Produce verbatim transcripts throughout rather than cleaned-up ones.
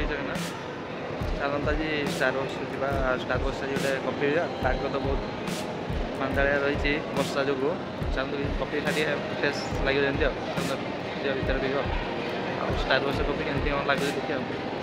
जगन्नाथ चलता आज स्टारबक्स जा स्टारबक्स आज गोटे कफी पाग तो बहुत मांदालिया रही वर्षा जो चलते कफी खाली फ्रेश लगे जमी भितर पीब स्टारबक्स कफी केमती कौन लगे देखिए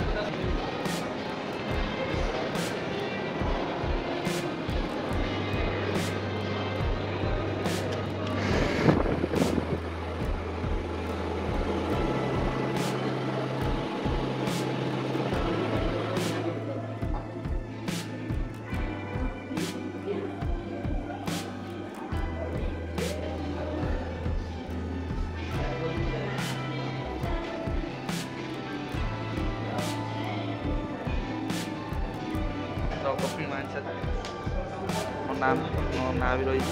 कफी मानसा मो नाम मो ना भी रही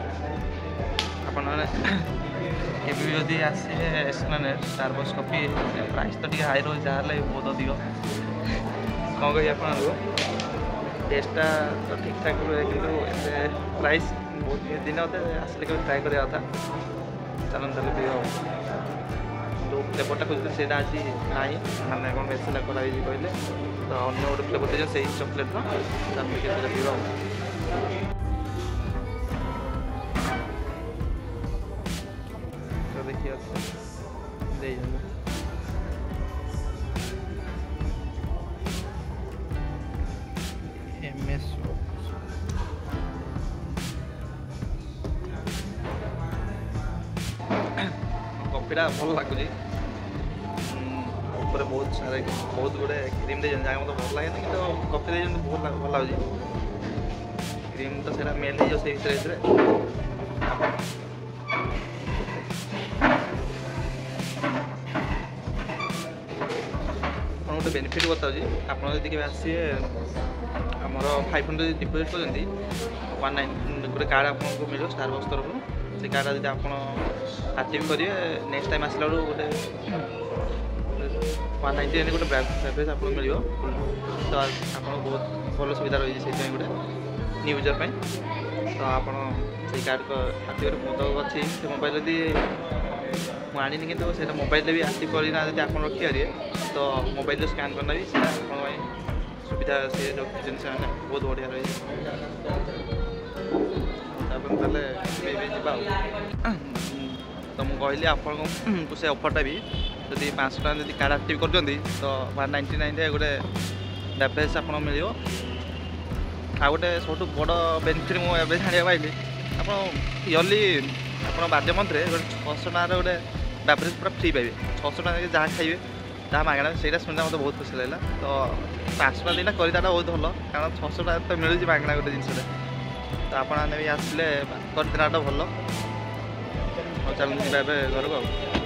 आपड़ी जदि आसवे एस्प्लानेड स्टारबक्स कफी प्राइस तो हाई रही जहाँ बहुत अधिक कौन कही आप टेस्टा तो ठीक ठाक रुए कि प्राइस बहुत दिन आसले कभी ट्राए करा था चलन चल पी जो फ्लेवरटा खोजते से आज ना मैंने कौन बेसला कराई कहले तो अन्य गोटे फ्लेवर दे से चॉकलेट पीवा तो देखिए एम एस कफीटा भल लगुच बहुत सारे बहुत गुड़े क्रीम दे जगह मतलब भल लगे कि कफी दे बहुत भल लगे क्रीम तो सर मेल हो से भर गोटे बेनिफिट बताऊँ आप आसवे आमर फाइव हंड्रेड डिपोजिट करते वन नाइन गोटे कार्ड आपको मिले स्टारबक्स तरफ से कार्ड जब आप आक्टिव करेंगे नेक्स्ट टाइम आसला बेलू गोटे वन नाइंटी नाइन गोटे बेवरेज आपको मिल तो आप बहुत भल सुविधा रही है गोटे न्यू यूजर पे तो आप कार्ड को आक्टिव तो अच्छी से मोबाइल यदि मुझे आनी कि मोबाइल भी आक्टिव करना आप रखिए तो मोबाइल स्कैन करना भी सुविधा से रखी बहुत बढ़िया रही तो मुझे कहली आपको से ऑफरटा भी जदि पाँच टाँग जब कार्ड आक्टिव कर तो वन नाइंटी नाइन गोटे बेवरेज आप मिल आ गोटे सब बड़ बेनिफिट मुझे जाना पाइली आप इयरली आप बारह मंथ में गोटे छःश टाँग गोटे बेवरेज पूरा फ्री पाइबे छःश टाँग जहाँ खाइबे जहाँ मागणा से शुणा मतलब बहुत खुशी लगा तो पाँच टाँग दिन करता बहुत भल कारण छःश टाँग तो मिलूँ मागणा गोटे जिनस तो आपने भी आसले करदेना भल चलते घर को।